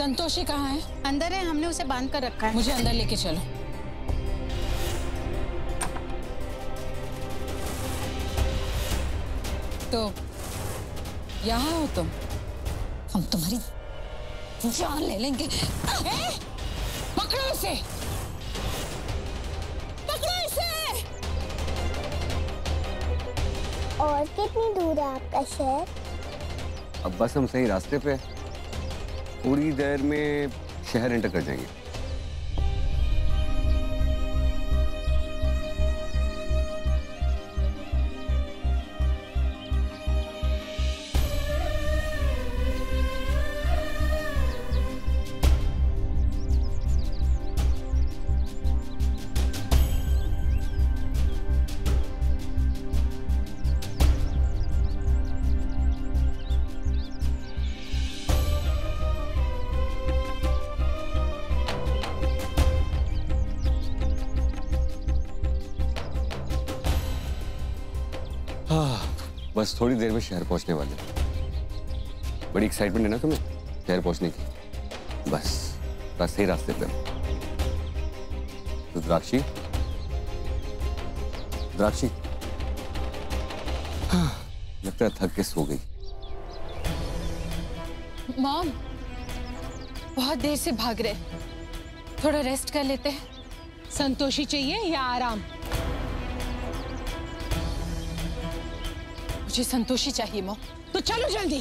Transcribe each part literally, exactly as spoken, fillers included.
संतोषी कहाँ है? अंदर है, हमने उसे बांध कर रखा है। मुझे अंदर लेके चलो। तो यहाँ हो तुम? हम तुम्हारी जान ले लेंगे। पकड़ो इसे, पकड़ो इसे। और कितनी दूर है आपका शहर? अब बस हम सही रास्ते पे, थोड़ी देर में शहर एंटर कर जाएंगे। बस थोड़ी देर में शहर पहुंचने वाले। बड़ी एक्साइटमेंट है ना तुम्हें शहर पहुंचने की? बस बस सही रास्ते पे। रुद्राक्षी, रुद्राक्षी, हाँ, लगता है थक के सो गई। मॉम, बहुत देर से भाग रहे, थोड़ा रेस्ट कर लेते हैं। संतोषी चाहिए या आराम? मुझे संतोषी चाहिए मॉम। तो चलो जल्दी।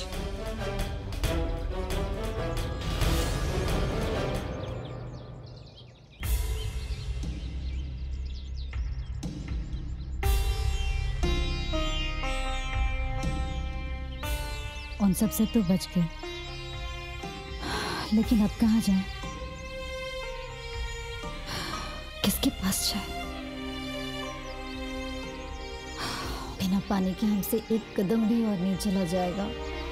उन सब से तो बच गए, लेकिन अब कहाँ जाए, किसके पास जाए? बिना पानी के हमसे एक कदम भी और नहीं चला जाएगा।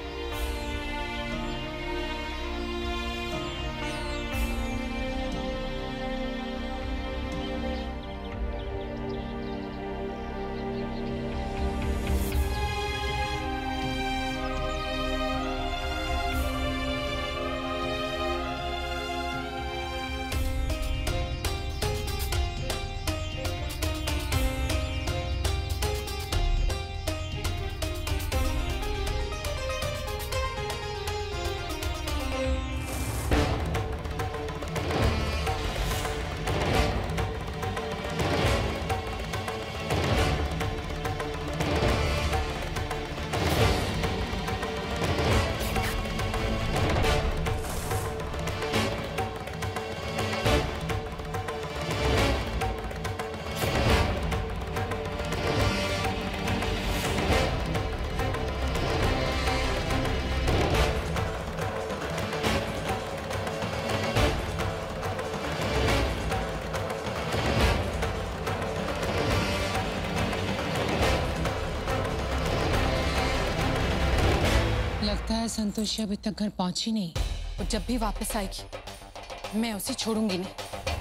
लगता है संतोषी अभी तक घर पहुंची नहीं। वो जब भी वापस आएगी मैं उसे छोड़ूंगी नहीं।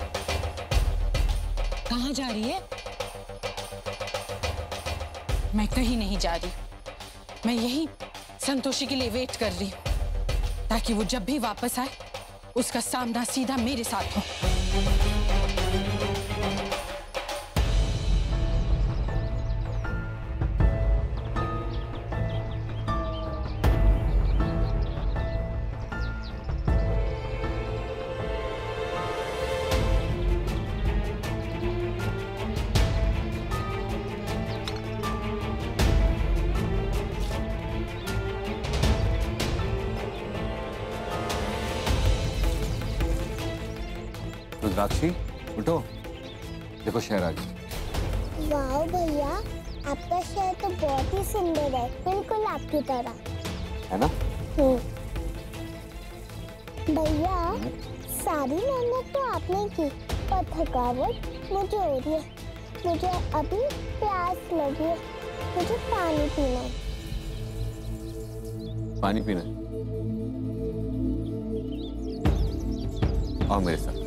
कहाँ जा रही है? मैं कहीं नहीं जा रही, मैं यहीं संतोषी के लिए वेट कर रही हूँ, ताकि वो जब भी वापस आए उसका सामना सीधा मेरे साथ हो। रुद्राक्षी, उठो, देखो शहर आ गया। वाह भैया, आपका शहर तो बहुत ही सुंदर है, बिल्कुल आपकी तरह है ना? हम्म। भैया, सारी मेहनत तो आपने की, पर थकावट मुझे हो रही है। मुझे अभी प्यास लगी है, मुझे पानी पीना है। पानी पीना है? आओ मेरे साथ।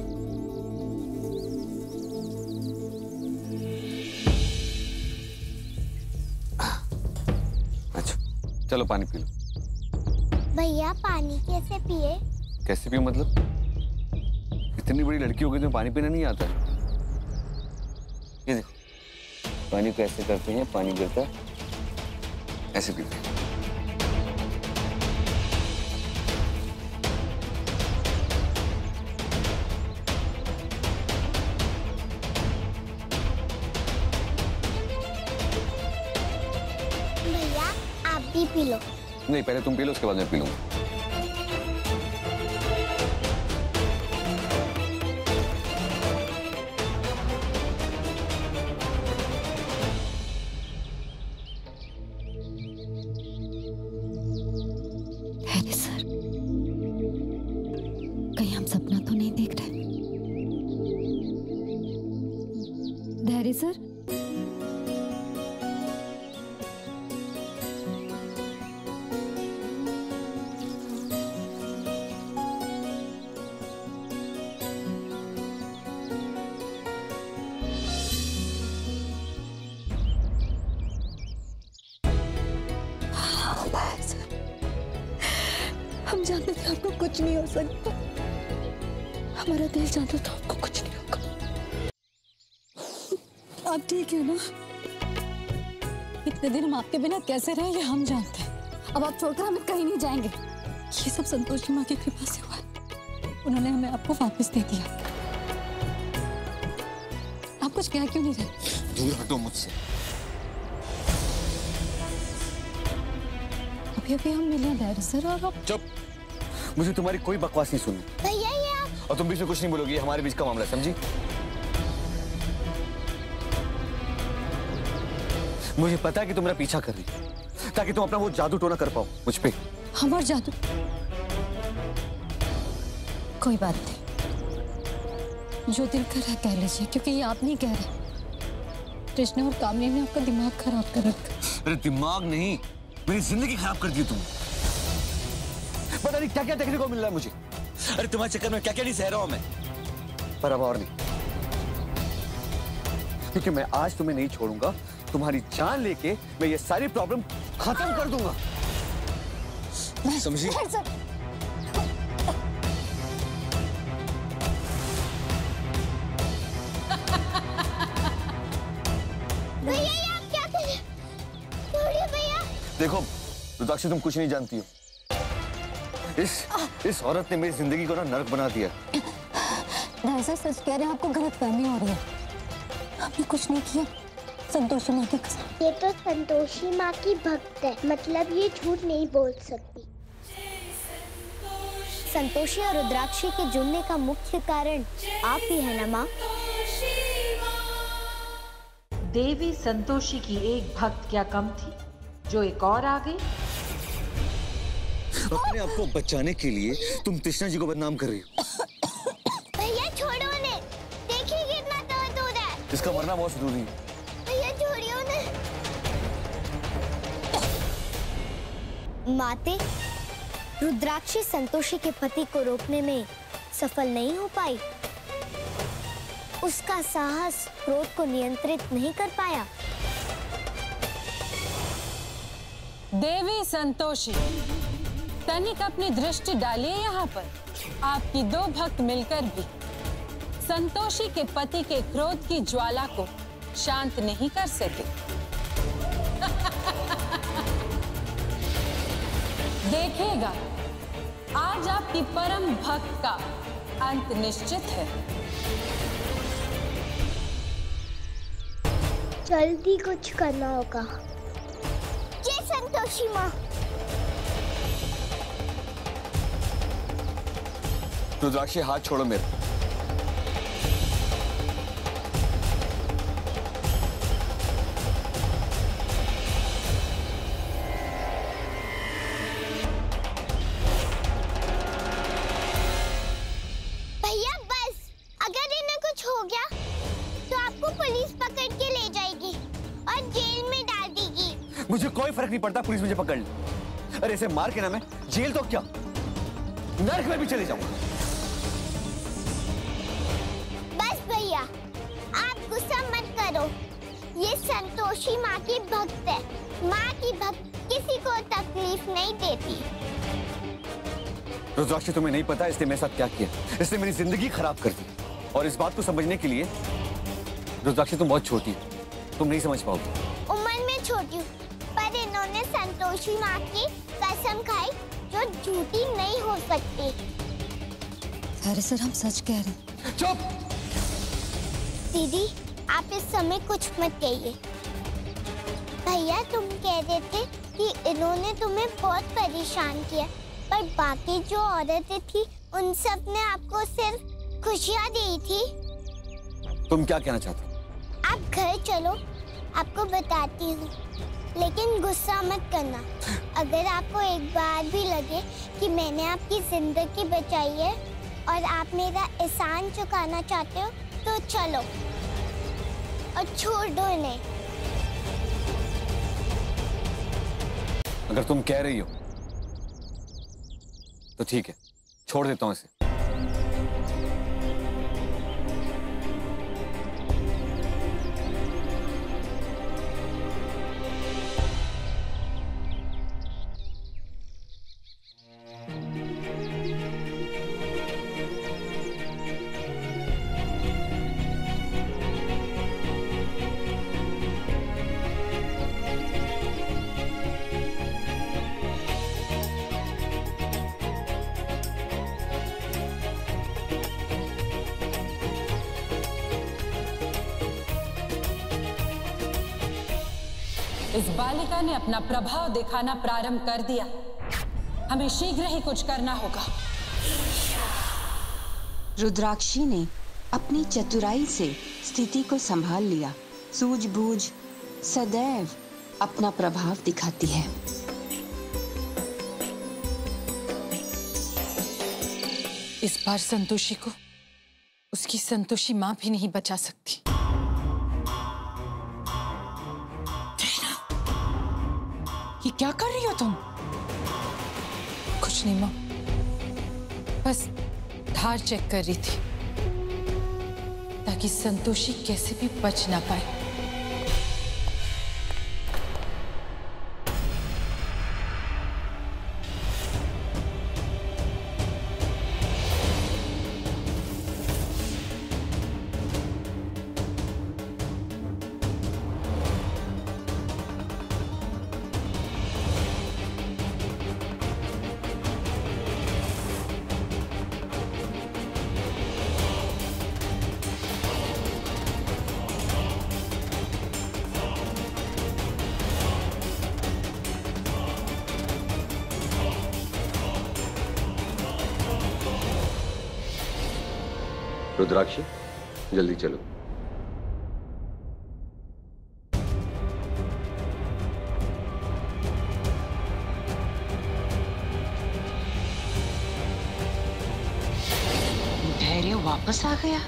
अच्छा, चलो पानी पी लो। भैया, पानी कैसे पिए? कैसे पियो मतलब? इतनी बड़ी लड़की हो गई तुम्हें पानी पीना नहीं आता है? ये देखो, पानी को ऐसे करते हैं, पानी गिरता है, ऐसे पीते हैं। भैया आप भी पी लो। नहीं, पहले तुम पी लो, उसके बाद मैं पी लूंगा। हैरी सर, कहीं हम सपना तो नहीं देख रहे? हैरी सर, हम जानते थे आपको कुछ नहीं हो सकता। हमारा दिल जानता था आपको कुछ नहीं होगा। आप ठीक है ना? इतने दिन हम आपके बिना कैसे रहे ये हम जानते हैं। अब आप छोड़कर हमें कहीं नहीं जाएंगे। ये सब संतोषी माँ की कृपा से हुआ है। उन्होंने हमें आपको वापस दे दिया। आप कुछ कह क्यों नहीं रहे? दूर हटो मुझसे। अभी अभी हम मिले हैरी सर और अब चुप। मुझे तुम्हारी कोई बकवास नहीं सुननी। भैया ये आप और तुम बीच में कुछ नहीं बोलोगी, ये हमारे बीच का मामला है, समझी? मुझे पता है कि तुम मेरा पीछा कर रही हो ताकि तुम अपना वो जादू टोना कर पाओ मुझ पे। हमारा जादू? कोई बात नहीं, जो दिल कर रहा है कह लीजिए, क्योंकि ये आप नहीं कह रहे। कृष्णा और कामनी ने आपका दिमाग खराब कर रखा। अरे दिमाग नहीं, मेरी जिंदगी खराब कर दी तुम। पता नहीं क्या क्या देखने को मिल रहा है मुझे। अरे तुम्हारे चक्कर में क्या क्या नहीं सह रहा हूं मैं, पर अब और नहीं, क्योंकि मैं आज तुम्हें नहीं छोड़ूंगा। तुम्हारी जान लेके मैं ये सारी प्रॉब्लम खत्म कर दूंगा, समझी? भैया ये आप क्या कर रहे हैं? छोड़िए भैया। देखो रुद्राक्षी, तुम कुछ नहीं जानती हो। इस इस औरत ने मेरी जिंदगी को ना नर्क बना दिया। सर सच कह रहे हैं, आपको गलतफहमी हो रही है। हमने कुछ नहीं किया, संतोषी माँ की कसम। ये तो संतोषी माँ की भक्त है, मतलब ये झूठ नहीं बोल सकती। संतोषी और रुद्राक्षी के जुड़ने का मुख्य कारण आप ही है ना माँ? देवी संतोषी की एक भक्त क्या कम थी जो एक और आ गई? अपने आप को बचाने के लिए तुम कृष्णा जी को बदनाम कर रही हो। भैया छोड़ो उन्हें, देखिए कितना दर्द हो रहा है। इसका मरना बहुत जरूरी है। भैया छोड़िए उन्हें। माते, रुद्राक्षी संतोषी के पति को रोकने में सफल नहीं हो पाई। उसका साहस क्रोध को नियंत्रित नहीं कर पाया। देवी संतोषी, तनिक अपनी दृष्टि डालिए यहाँ पर। आपकी दो भक्त मिलकर भी संतोषी के पति के क्रोध की ज्वाला को शांत नहीं कर सके। देखिएगा, आज आपकी परम भक्त का अंत निश्चित है। जल्दी कुछ करना होगा। जय संतोषी माँ। रुद्राक्षी, हाथ छोड़ो मेरे। भैया बस, अगर इन्हें कुछ हो गया तो आपको पुलिस पकड़ के ले जाएगी और जेल में डाल देगी। मुझे कोई फर्क नहीं पड़ता, पुलिस मुझे पकड़ ले। अरे इसे मार के ना मैं जेल तो क्या, नर्क में भी चले जाऊंगा। बस भैया, आप गुस्सा मत करो। ये संतोषी माँ की भक्त है। माँ की भक्त किसी को तकलीफ नहीं देती। रुद्राक्षी तुम्हें नहीं पता इसलिए मेरे साथ क्या किया, इसने मेरी जिंदगी खराब कर दी। और इस बात को समझने के लिए रुद्राक्षी तुम बहुत छोटी हो, तुम नहीं समझ पाओगे। उम्र में छोटी हूँ, पर इन्होंने संतोषी माँ की कसम खाई जो झूठी नहीं हो सकती। अरे सर, हम सच कह रहे हैं। चुप! दीदी, आप इस समय कुछ मत कहिए। भैया तुम कह रहे थे कि इन्होंने तुम्हें बहुत परेशान किया, पर बाकी जो औरतें थी उन सब ने आपको सिर्फ खुशियाँ दी थी। तुम क्या कहना चाहते हो? आप घर चलो, आपको बताती हूँ, लेकिन गुस्सा मत करना। अगर आपको एक बार भी लगे कि मैंने आपकी जिंदगी बचाई है और आप मेरा एहसान चुकाना चाहते हो तो चलो और छोड़ दो इन्हें। अगर तुम कह रही हो तो ठीक है, छोड़ देता हूँ इसे। इस बालिका ने अपना प्रभाव दिखाना प्रारंभ कर दिया। हमें शीघ्र ही कुछ करना होगा। रुद्राक्षी ने अपनी चतुराई से स्थिति को संभाल लिया। सूझबूझ सदैव अपना प्रभाव दिखाती है। इस बार संतोषी को उसकी संतोषी माँ भी नहीं बचा सकती। ये क्या कर रही हो तुम? कुछ नहीं माँ, बस धार चेक कर रही थी ताकि संतोषी कैसे भी बच ना पाए। रुद्राक्षी, जल्दी चलो। धैर्य वापस आ गया।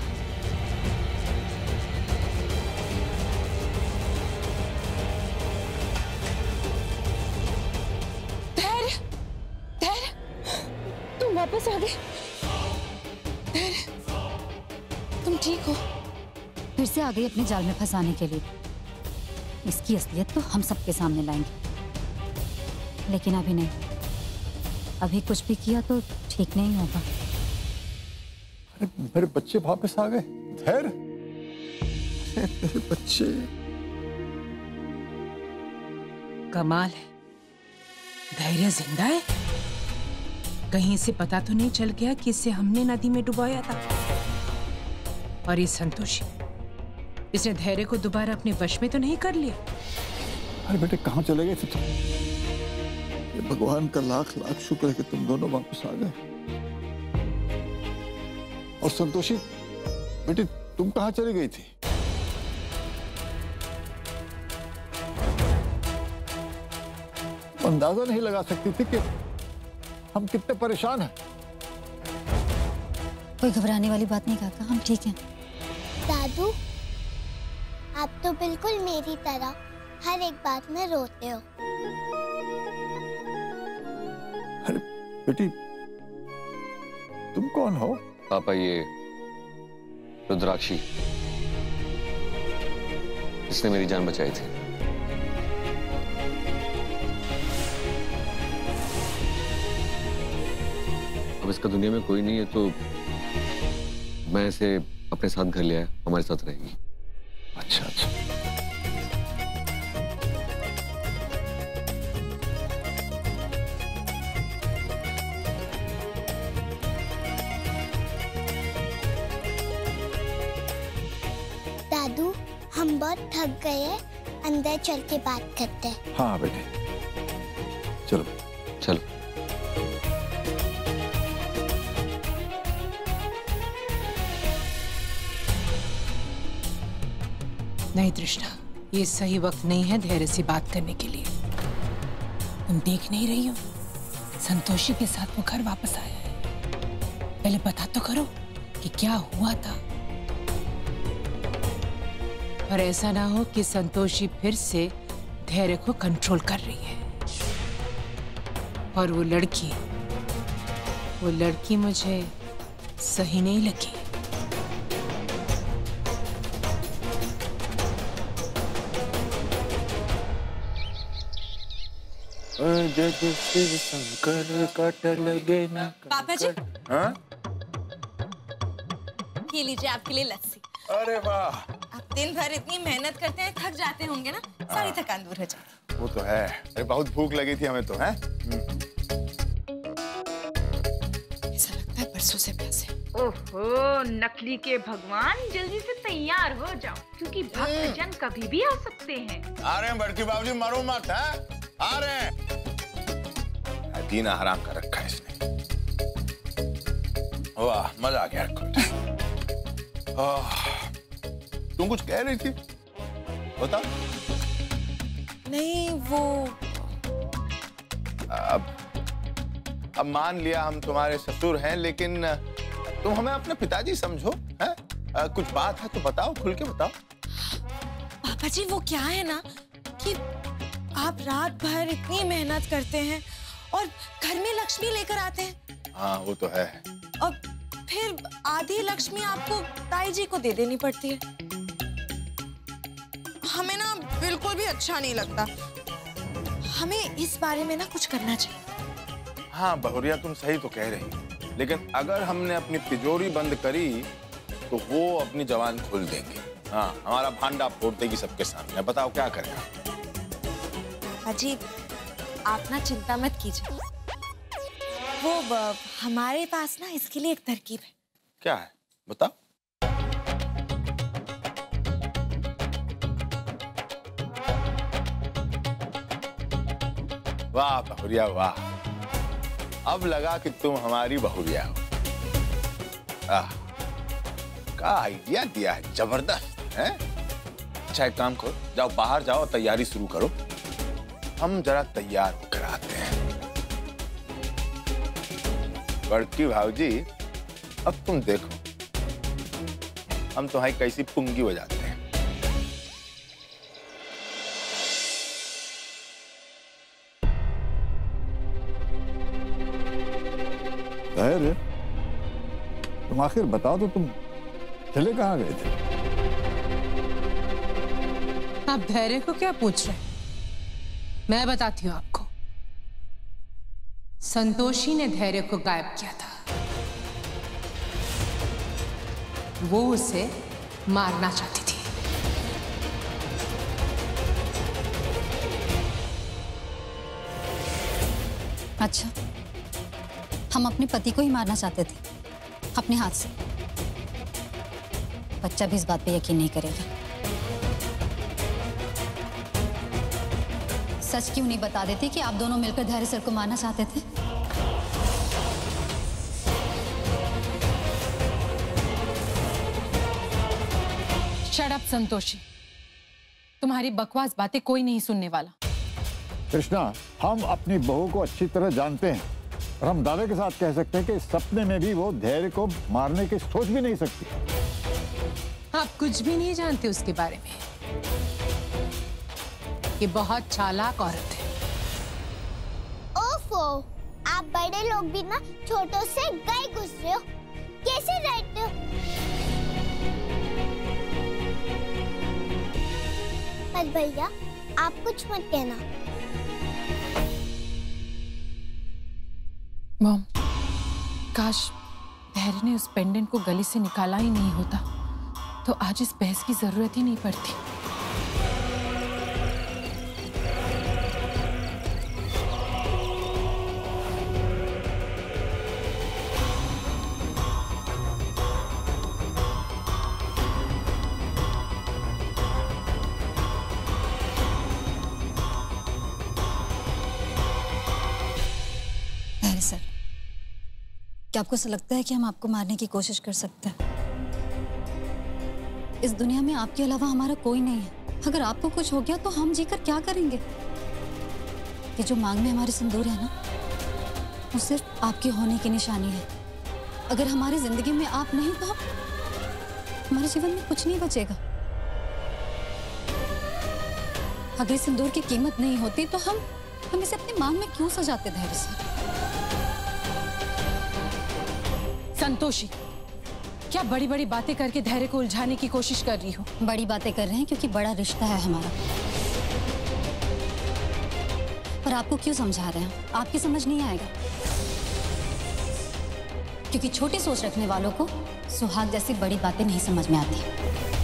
धैर्य, धैर्य, तुम वापस आ गए। धैर्य, तुम ठीक हो? फिर से आ गई अपने जाल में फंसाने के लिए। इसकी असलियत तो हम सबके सामने लाएंगे, लेकिन अभी नहीं। अभी कुछ भी किया तो ठीक नहीं होगा। अरे मेरे बच्चे वापस आ गए। धैर्य, मेरे बच्चे। कमाल है, धैर्य जिंदा है। कहीं से पता तो नहीं चल गया कि इसे हमने नदी में डुबाया था। और ये संतोषी, इसने धैर्य को दोबारा अपने वश में तो नहीं कर लिया? अरे बेटे, कहाँ चले गए थे तुम? ये भगवान का लाख लाख शुक्र है कि तुम दोनों वापस आ गए। और संतोषी बेटी, तुम कहाँ चली गई थी? अंदाजा नहीं लगा सकती थी कि हम कितने परेशान हैं। कोई घबराने वाली बात नहीं काका, हम ठीक हैं। दादू, आप तो बिल्कुल मेरी तरह हर एक बात में रोते हो। अरे बेटी, तुम कौन हो? पापा, ये रुद्राक्षी, इसने मेरी जान बचाई थी। अब इसका दुनिया में कोई नहीं है तो मैं इसे अपने साथ घर ले आया, हमारे साथ रहेगी। अच्छा अच्छा। दादू हम बहुत थक गए हैं, अंदर चल के बात करते हैं। हाँ बेटे चलो चलो। नहीं तृष्णा, ये सही वक्त नहीं है धैर्य से बात करने के लिए। तुम देख नहीं रही हो संतोषी के साथ वो घर वापस आया है। पहले पता तो करो कि क्या हुआ था, और ऐसा ना हो कि संतोषी फिर से धैर्य को कंट्रोल कर रही है। और वो लड़की वो लड़की मुझे सही नहीं लगी। पापा जी, हाँ? ये लीजिए आपके लिए लस्सी। अरे वाह, आप दिन भर इतनी मेहनत करते हैं, थक जाते होंगे ना, सारी थकान दूर हो जाए। वो तो है। अरे बहुत भूख लगी थी हमें तो, हैं? ऐसा लगता है परसों से प्यासे। ओहो नकली के भगवान, जल्दी से तैयार हो जाओ क्योंकि भक्तजन कभी भी आ सकते हैं। आ रहे हैं बड़की बाबूजी, मरो मत, हैं? आ रहे हैं। दीना हराम कर रखा है इसने। वाह मजा आ गया। तुम कुछ कह रही थी, बता। नहीं वो अब अब मान लिया हम तुम्हारे ससुर हैं, लेकिन तुम हमें अपने पिताजी समझो, हैं? आ, कुछ बात है तो बताओ, खुल के बताओ। पापा जी वो क्या है ना कि आप रात भर इतनी मेहनत करते हैं और घर में लक्ष्मी लेकर आते हैं। हाँ वो तो है। और फिर आधी लक्ष्मी आपको ताई जी को दे देनी पड़ती है। हमें ना बिल्कुल भी अच्छा नहीं लगता। हमें इस बारे में ना कुछ करना चाहिए। हाँ बहुरिया तुम सही तो कह रही, लेकिन अगर हमने अपनी तिजोरी बंद करी तो वो अपनी जवान खोल देंगे। हाँ हमारा भांडा फोड़ देगी सबके सामने। बताओ क्या करें? अजी आप ना चिंता मत कीजिए, वो ब, हमारे पास ना इसके लिए एक तरकीब है। क्या है बताओ। वाह बहुरिया वाह, अब लगा कि तुम हमारी बहुरिया हो। आह, का आइडिया दिया है, जबरदस्त है। अच्छा एक काम करो, जाओ बाहर जाओ, तैयारी शुरू करो, हम जरा तैयार होकर आते हैं। बड़की भाऊजी अब तुम देखो हम तुम्हारी कैसी पुंगी बजाते हैं। धैर्य, तुम आखिर बताओ तो तुम चले कहाँ गए थे? आप धैर्य को क्या पूछ रहे हैं? मैं बताती हूँ आपको। संतोषी ने धैर्य को गायब किया था। वो उसे मारना चाहती थी। अच्छा, हम अपने पति को ही मारना चाहते थे अपने हाथ से। बच्चा भी इस बात पे यकीन नहीं करेगा। सच क्यों नहीं बता देती कि आप दोनों मिलकर धैर्य सर को मारना चाहते थे? शट अप संतोषी, तुम्हारी बकवास बातें कोई नहीं सुनने वाला। कृष्णा, हम अपनी बहू को अच्छी तरह जानते हैं और हम दावे के साथ कह सकते हैं कि सपने में भी वो धैर्य को मारने की सोच भी नहीं सकती। आप कुछ भी नहीं जानते उसके बारे में। ये बहुत चालाक औरत है। ओफो, आप बड़े लोग भी ना छोटों से गए गुजरे हो, कैसे रहते हो? पर भैया आप कुछ मत कहना। मॉम, का काश धैर्य ने उस पेंडेंट को गले से निकाला ही नहीं होता तो आज इस बहस की जरूरत ही नहीं पड़ती। सर, क्या आपको ऐसा लगता है कि हम आपको मारने की कोशिश कर सकते हैं? इस दुनिया में आपके अलावा हमारा कोई नहीं है। अगर आपको कुछ हो गया तो हम जीकर क्या करेंगे? ये जो मांग में हमारे सिंदूर है ना, वो सिर्फ आपके होने की निशानी है। अगर हमारी जिंदगी में आप नहीं तो हमारे जीवन में कुछ नहीं बचेगा। अगर सिंदूर की कीमत नहीं होती तो हम हम इसे अपनी मांग में क्यों सजाते धैर्य से? संतोषी, क्या बड़ी बड़ी बातें करके धैर्य को उलझाने की कोशिश कर रही हो? बड़ी बातें कर रहे हैं क्योंकि बड़ा रिश्ता है हमारा। पर आपको क्यों समझा रहे हैं? आपकी समझ नहीं आएगा, क्योंकि छोटी सोच रखने वालों को सुहाग जैसी बड़ी बातें नहीं समझ में आती।